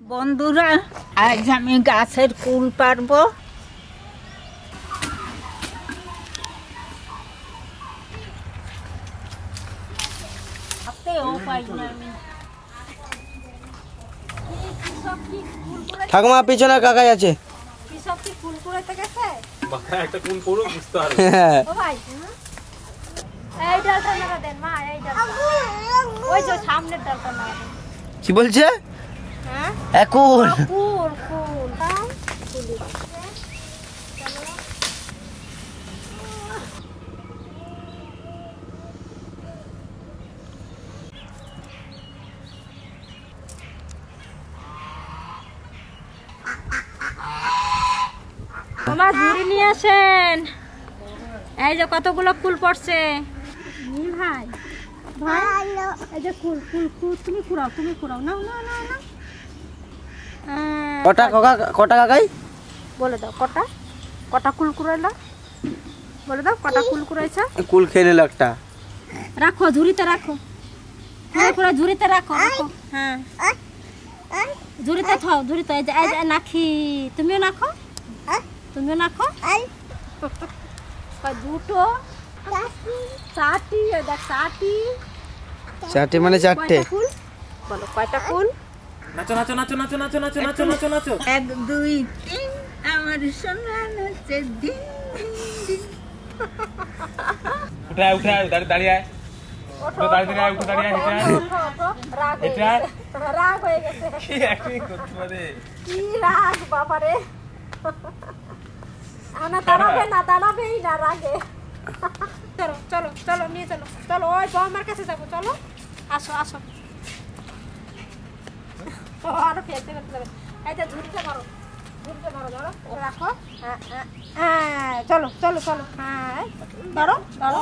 বন্ধুরা, আজ আমি গাছের কুল পারবো। ঠাকুমা পিছনে কাকাই আছে। কি বলছে? কুল আমার ঝুড়ি নিয়ে আসেন। এই যে কতগুলো ফুল পড়ছে ভাই ভাই, এই যে ফুল ফুল ফুল তুমি কুড়াও না না না না। কটা কাকাই বলে দাও কটা কুল কুড়াইলা, বলে দাও কটা কুল কুড়াইছ। কুল খেয়ে নিল একটা। রাখো ঝুড়িতে রাখো, পুরো ঝুড়িতে রাখো। হ্যাঁ ঝুড়িতে খাও, ঝুড়িতে। এই যে নাখি, তুমিও নাখো, তুমিও নাখো। দুটো চারটি, চারটে মানে চারটে। বলো কয়টা ফুল? নাচো নাচো নাচো নাচো নাচো নাচো নাচো নাচো নাচো। 1 2 3 আমার সোনা নাচে দিন দিন। উঠে দাঁড়িয়ে আয়। রাগ হয়ে গেছে। কি অ্যাক্টিং করতে পারে, কি রাগ বাবারে। না দাঁড়াবেই না রাগে। চলো চলো চলো নিয়ে চলো, চলো ওই বৌমার কাছে যাবো, চলো আসো আসো। আরো ফেলতে যাবে। এই যে ঝুড়িতে মারো ধরো রাখো। হ্যাঁ চলো চলো চলো। হ্যাঁ ধরো ধরো।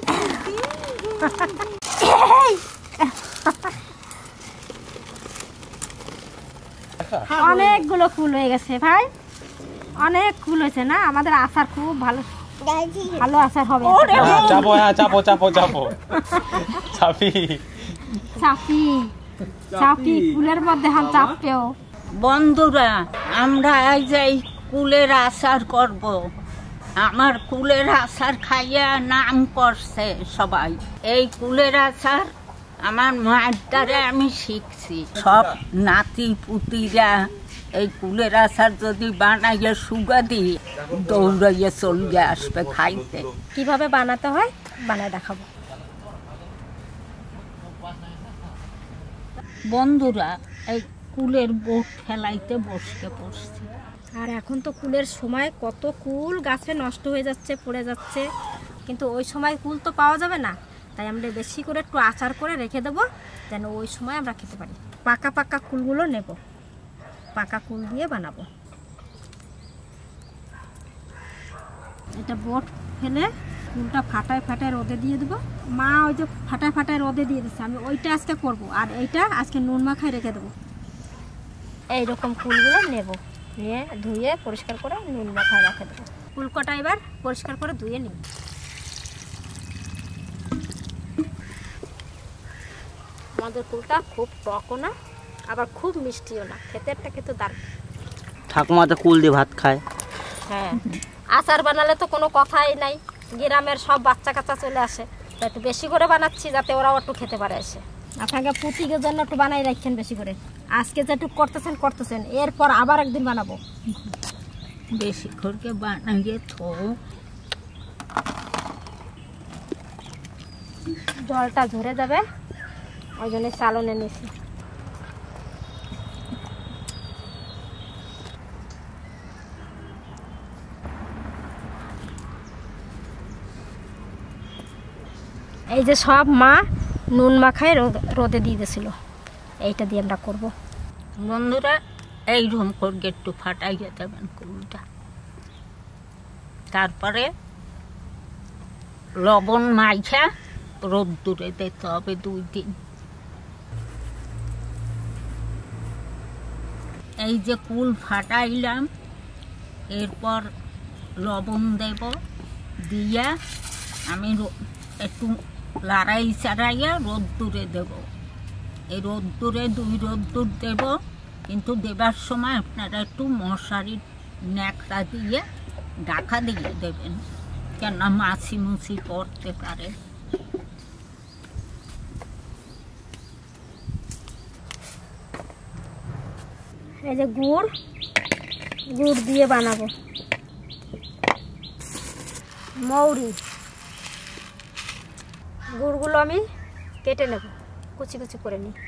অনেকগুলো ফুল হয়ে গেছে ভাই, অনেক ফুল হয়েছে না। আমাদের আচার খুব ভালো ভালো আচার হবে। চাপো চাপো চাপো চাপো চাপি চাপি চাপি ফুলের মধ্যে হাল চাপেও। বন্ধুরা, আমরা আজ এই কুলের আচার করব। আমার কুলের আচার খাইয়া নাম করছে সবাই। এই কুলের আচার আমার মায়ের দ্বারা আমি শিখছি। সব নাতি পুতিরা এই কুলের আচার যদি বানাইয়া সুগা দিই, দৌড়াইয়া চলিয়ে আসবে খাইতে। কিভাবে বানাতে হয় বানায় দেখাবো। বন্ধুরা, এই কুলের বোট ফেলাইতে বসতে পড়ছি। আর এখন তো কুলের সময়, কত কুল গাছে নষ্ট হয়ে যাচ্ছে, পড়ে যাচ্ছে। কিন্তু ওই সময় কুল তো পাওয়া যাবে না, তাই আমরা বেশি করে একটু আচার করে রেখে দেবো, যেন ওই সময় আমরা খেতে পারি। পাকা পাকা কুলগুলো নেব, পাকা কুল দিয়ে বানাবো। এটা বোট ফেলে কুলটা ফাটায় রোদে দিয়ে দেবো। মা ওই যে ফাটায় রোদে দিয়ে দিচ্ছে, আমি ওইটা আজকে করব। আর এইটা আজকে নুন মাখায় রেখে দেবো। এইরকম কুলগুলো নেব, নিয়ে ধুয়ে পরিষ্কার করে নুন মাখায় রেখে দেবো। কুলকটা এবার পরিষ্কার করে ধুয়ে নিই। আমাদের কুলটা খুব টকও না, আবার খুব মিষ্টিও না, খেতে একটা কিন্তু দারুণ। ঠাকুমা তো কুল দিয়ে ভাত খায়। হ্যাঁ, আচার বানালে তো কোনো কথাই নাই, গ্রামের সব বাচ্চা কাচ্চা চলে আসে, তাই একটু বেশি করে বানাচ্ছি যাতে ওরাও একটু খেতে পারে এসে। আপনাকে পুতিকের জন্য একটু বানাই রাখছেন বেশি করে। আজকে যেটুকু করতেছেন, এরপর আবার একদিন বানাবো। বেশি করে বানাইয়ে তো জলটা ঝরে যাবে, ওই জন্য চালনে নিয়েছি। এই যে সব মা নুন মাখায় রোদে দিয়ে দিয়েছিল, এইটা দিয়ে আমরা করবো। বন্ধুরা, এইরকম করে একটু ফাটাইয়া দেবেন কুলটা। তারপরে লবণ মাইখা রোদ্দুরে দিতে হবে 2 দিন। এই যে কুল ফাটাইলাম, এরপর লবণ দেব, দিয়া আমি একটু লড়াই চাড়াইয়া রোদ্দুরে দেব। এই রোদ্দুরে 2 রোদ্দুর দেব, কিন্তু দেবার সময় আপনারা একটু মশারির ন্যাকড়া দিয়ে ঢাকা দিয়ে দেবেন, কেননা মাছি মুছি পড়তে পারে। এই যে গুড় দিয়ে বানাবো। মৌরি গুড়গুলো আমি কেটে নেব, কুচি কুচি করে নিই।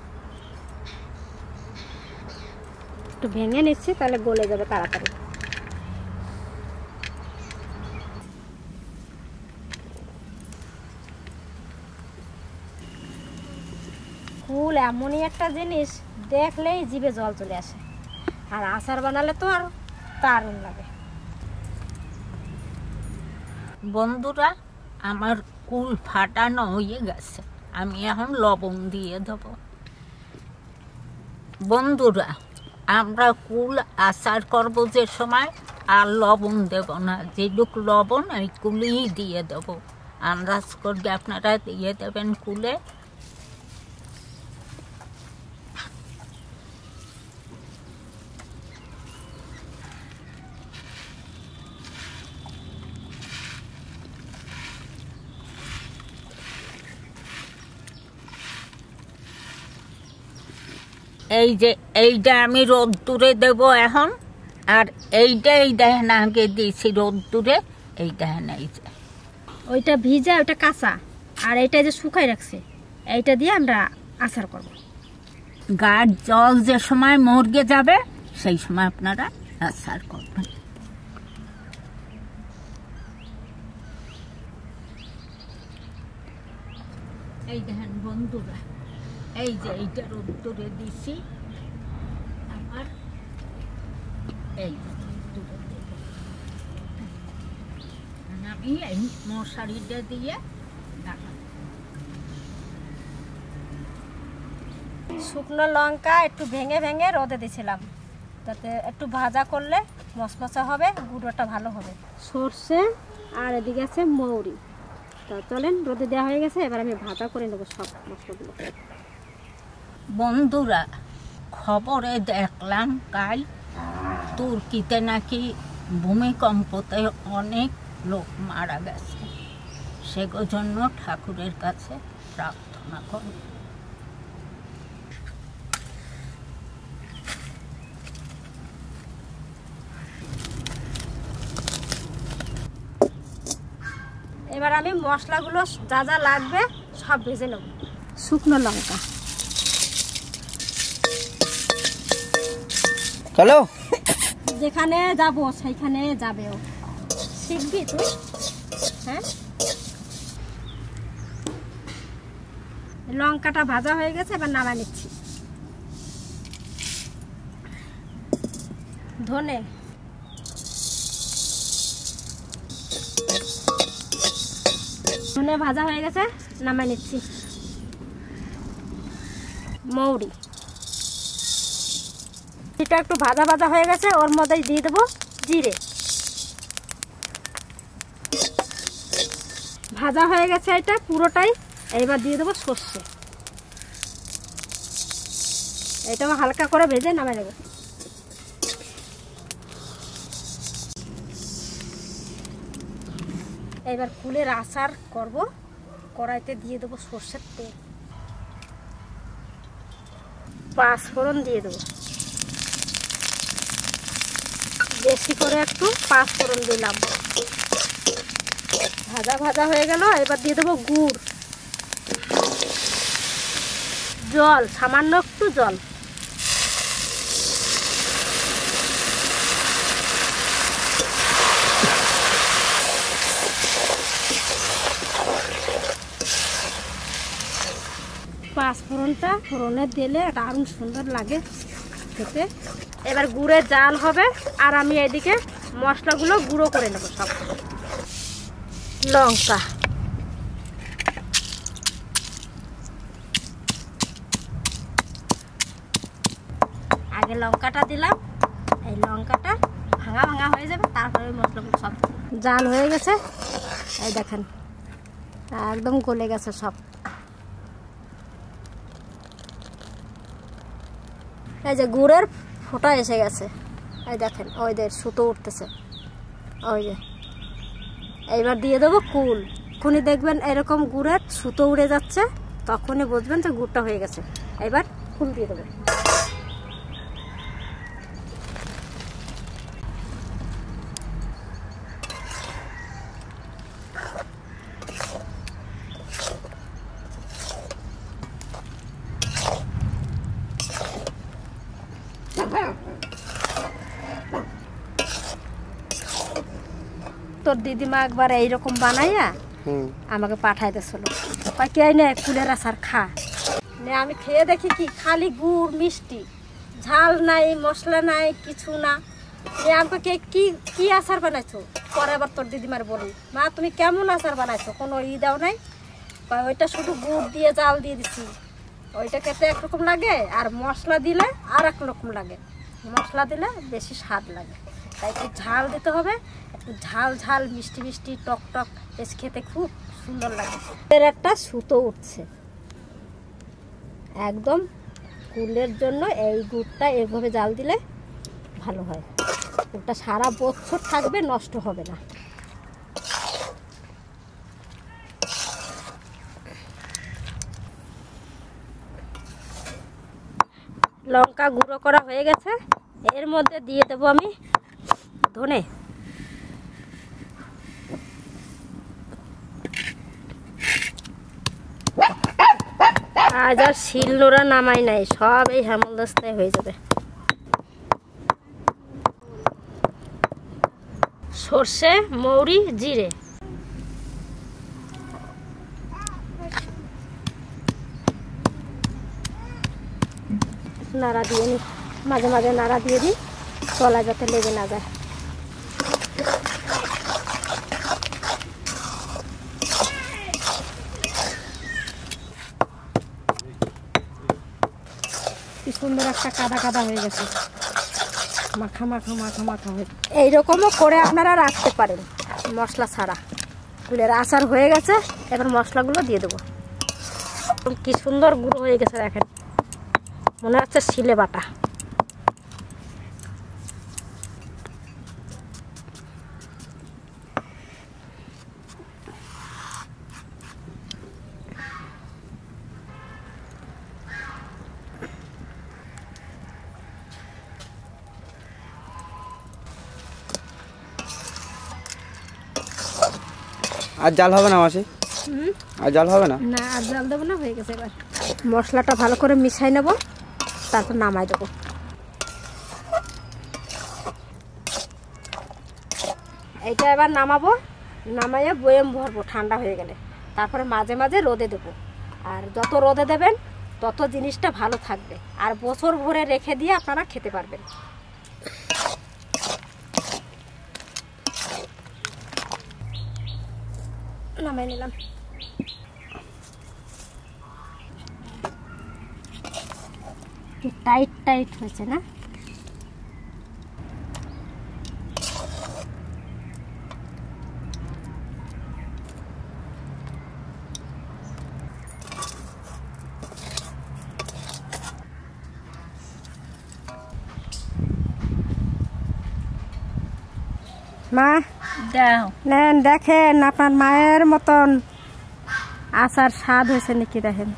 একটু ভেঙে নিচ্ছি, তাহলে গলে যাবে তাড়াতাড়ি। কুল এমনই একটা জিনিস, দেখলেই জিভে জল চলে আসে, আর আচার বানালে তো আর দারুণ লাগে। বন্ধুরা, আমার কুল ফাটানো হয়ে গেছে, আমি এখন লবণ দিয়ে দেব। বন্ধুরা, আমরা কুল আচার করব যে সময় আর লবণ দেব না, যেটুক লবণ এই কুলেই দিয়ে দেব। আন্দাজ করে আপনারা দিয়ে দেবেন কুলে। এই যে এইটা আমি রোদ্দুরে দেব এখন, আর এইটা এই দেখেন আগে দিয়েছি রোদ্দুরে, এই দেখেন এই যে ওইটা ভিজা, ওইটা কাঁচা, আর এইটা যে শুকাই রাখছে, এইটা দিয়ে আমরা আচার করব। গাছ জল যে সময় মর্গে যাবে সেই সময় আপনারা আচার করবেন। এই দেখেন বন্ধুরা, এই যে এইটা রোদ্দুরে দিছি, আবার এই রোদ্দুরে দেব। আমি এই মশারিটা দিয়ে ঢাকা। শুকনো লঙ্কা একটু ভেঙে ভেঙে রোদে দিয়েছিলাম, যাতে একটু ভাজা করলে মশমশা হবে, গুঁড়োটা ভালো হবে। সর্ষে আর এদিকে আছে মৌরি। তা চলেন, রোদে দেওয়া হয়ে গেছে, এবার আমি ভাজা করে নেবো সব মশলাগুলো। বন্ধুরা, খবরে দেখলাম কাল তুর্কিতে নাকি ভূমিকম্পতে অনেক লোক মারা গেছে, সেজন্য ঠাকুরের কাছে প্রার্থনা করব। এবার আমি মশলাগুলো যা যা লাগবে সব ভেজে নেব। শুকনো লঙ্কা, চলো যেখানে যাব সেইখানে যাবেও, শিখবি তুই। হ্যাঁ, লঙ্কাটা ভাজা হয়ে গেছে, এবার নামাই নিচ্ছি। ধনে, ধনে ভাজা হয়ে গেছে, নামাই নিচ্ছি। মৌরি, এটা একটু ভাজা ভাজা হয়ে গেছে, ওর মধ্যেই দিয়ে দেবো জিরে। ভাজা হয়ে গেছে এটা পুরোটাই, এইবার দিয়ে দেবো সর্ষে। এটাও হালকা করে ভেজে নামাই দেবো। এবার কুলের আচার করব, কড়াইতে দিয়ে দেবো সর্ষের তেল, পাঁচফোড়ন দিয়ে দেবো, বেশি করে একটু পাঁচফোড়ন দিলাম। ভাজা ভাজা হয়ে গেল, এবার দিয়ে দেবো গুড়, জল, সামান্য একটু জল। পাঁচফোড়নটা ফোড়নে দিলে দারুণ সুন্দর লাগে খেতে। এবার গুড়ের জাল হবে, আর আমি এদিকে মশলাগুলো গুঁড়ো করে নেব সব। লঙ্কা, আগে লঙ্কাটা দিলাম, এই লঙ্কাটা ভাঙা ভাঙা হয়ে যাবে, তারপরে মশলাগুলো সব জাল হয়ে গেছে। এই দেখেন একদম গলে গেছে সব। এই যে গুড়ের ফোঁটা এসে গেছে, এই দেখেন ওই যে সুতো উঠতেছে, ওই যে এইবার দিয়ে দেবো কুল। এখনই দেখবেন এরকম গুড়ের সুতো উড়ে যাচ্ছে, তখনই বুঝবেন যে গুড়টা হয়ে গেছে। এবার কুল দিয়ে দেবো। তোর দিদিমা একবার এইরকম বানাইয়া আমাকে পাঠাই দিয়েছিল, কে নে কুলের আচার খা। আমি খেয়ে দেখি কি খালি গুড় মিষ্টি, ঝাল নাই, মশলা নাই, কিছু না। আমাকে কি কি আচার বানাইছো? পরে আবার তোর দিদিমার বলি, মা তুমি কেমন আচার বানাইছো, কোনো দাও নাই? ওইটা শুধু গুড় দিয়ে জাল দিয়ে দিছি, ওইটা খেতে একরকম লাগে, আর মশলা দিলে আর এক রকম লাগে। মশলা দিলে বেশি স্বাদ লাগে, তাই একটু ঝাল দিতে হবে, একটু ঝাল ঝাল মিষ্টি মিষ্টি টক টক, বেশ খেতে খুব সুন্দর লাগে। এর একটা সুতো উঠছে একদম কুলের জন্য। এই গুড়টা এভাবে জাল দিলে ভালো হয়, গুড়টা সারা বছর থাকবে, নষ্ট হবে না। লঙ্কা গুঁড়ো করা হয়ে গেছে, এর মধ্যে দিয়ে দেবো আমি ধনে। আজ আর শিল নোড়া নামাই নাই, সব এই হেমলদস্তায় হয়ে যাবে। সর্ষে, মৌরি, জিরে, নাড়া দিয়ে নি, মাঝে মাঝে নাড়া দিয়ে দিই, তলা যাতে লেগে না যায়। কি সুন্দর একটা কাদা কাদা হয়ে গেছে, মাখা মাখা মাখা মাখা হয়ে। এইরকমও করে আপনারা রাখতে পারেন মশলা ছাড়া। কুলের আচার হয়ে গেছে, এবার মশলাগুলো দিয়ে দেবো। কি সুন্দর গুঁড়ো হয়ে গেছে দেখেন, মনে হচ্ছে শিলে বাটা। আর জাল হবে না মাসি? আর জাল হবে না? না আর জাল দেবো না, হয়ে গেছে। এবার মশলাটা ভালো করে মিশাই নেব, তারপর নামাই দেবো। এইটা এবার নামাবো, নামাইয়ে বয়েম ভরবো ঠান্ডা হয়ে গেলে, তারপরে মাঝে মাঝে রোদে দেবো। আর যত রোদে দেবেন তত জিনিসটা ভালো থাকবে, আর বছর ভরে রেখে দিয়ে আপনারা খেতে পারবেন। নামাই নিলাম। টাইট টাইট হয়েছে না? মা নেন, দেখেন আপনার মায়ের মতন আচার স্বাদ হয়েছে নাকি, দেখেন।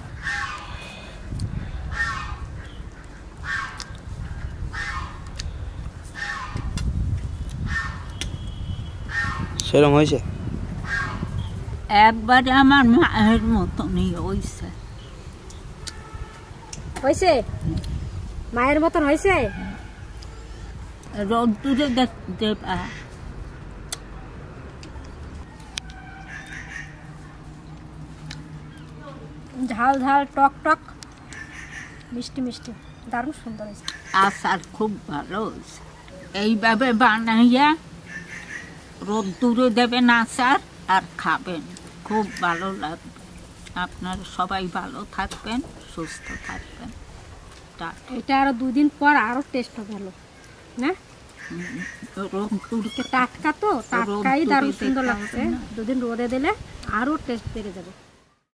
সেরকম হয়েছে? একবারে আমার মায়ের মতনই হয়েছে। হয়েছে মায়ের মতন হয়েছে। রোদ্দুরে দেবা। ঝাল ঝাল টক টক মিষ্টি মিষ্টি, দারুণ সুন্দর হয়েছে। আচার খুব ভালো হয়েছে। এইভাবে বানাইয়া রোদ্দুরে দেবেন আচার আর খাবেন, খুব ভালো লাগবে। আপনারা সবাই ভালো থাকবেন, সুস্থ থাকবেন। এটা আরো 2 দিন পর আরো টেস্ট হবে ভালো না? টাটকা তো, টাটকাই দারুণ সুন্দর লাগছে। 2 দিন রোদে দিলে আরো টেস্ট বেড়ে যাবে।